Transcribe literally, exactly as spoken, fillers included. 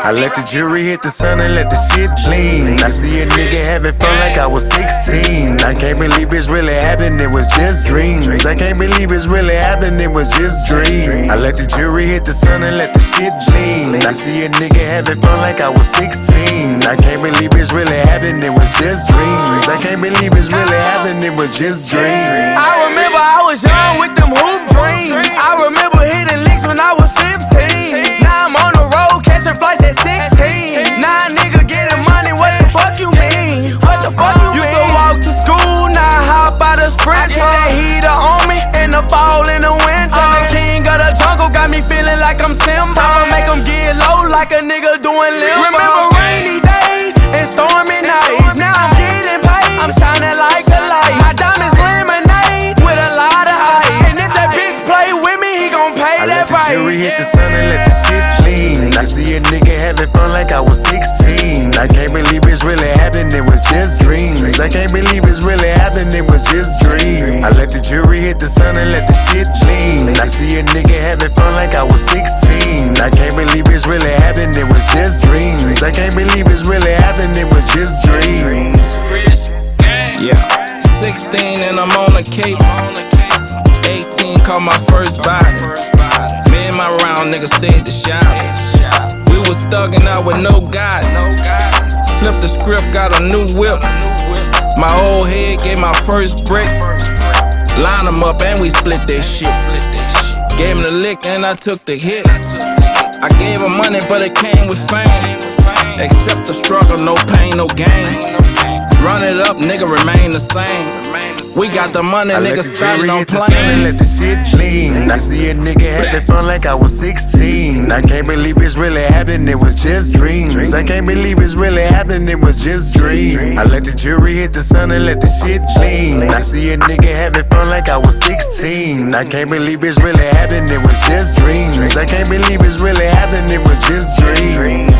I let the jury hit the sun and let the shit gleam. I see a nigga having fun like I was sixteen. I can't believe it's really happened, it was just dreams. I can't believe it's really happened, it was just dreams. I let the jury hit the sun and let the shit gleam. I see a nigga having fun like I was sixteen. I can't believe it's really happened, it was just dreams. I can't believe it's really happened, it was just dreams. I remember I was young with them hoop dreams. I remember hitting licks when I was fifteen. Now I'm on the road catching flights at sixteen. Now a nigga getting money, what the fuck you mean? What the fuck you mean? Used to walk to school, now I hop out of sprint. Get that heater on me in the fall, in the winter. I'm the king of the jungle, got me feeling like I'm Simba. I'ma make them get low like a nigga doing limbo. Remember rainy days and stormy nights. Now I'm getting paid, I'm shining like a light. My diamonds lemonade with a lot of ice. And if that bitch play with me, he gon' pay that price. I let the jury hit the sun and let the shit gleam. I see a nigga having fun like I was sixteen. I can't believe it's really happened, it was just dreams. I can't believe it's really happened, it was just dreams. I let the jury hit the sun and let the shit gleam. I see a nigga having fun like I was sixteen. I can't believe it's really happened, it was just dreams. I can't believe it's really happened, it was just dreams. Yeah, sixteen and I'm on the cape. eighteen caught my first body. Me and my round niggas stayed to shop. We was thugging out with no God. Flip the script, got a new whip. My old head gave my first brick. Line them up and we split that shit. Gave him the lick and I took the hit. I gave him money but it came with fame. Accept the struggle, no pain, no gain. Run it up, nigga, remain the same. We got the money, nigga, starting on planes. Let the shit gleam. I see a nigga having fun like I was sixteen. I can't believe it's really happened, it was just dreams. I can't believe it's really happened, it was just dreams. I let the jury hit the sun and let the shit gleam. I see a nigga having fun like I was sixteen. I can't believe it's really happened, it was just dreams. I can't believe it's really happened, it was just dreams.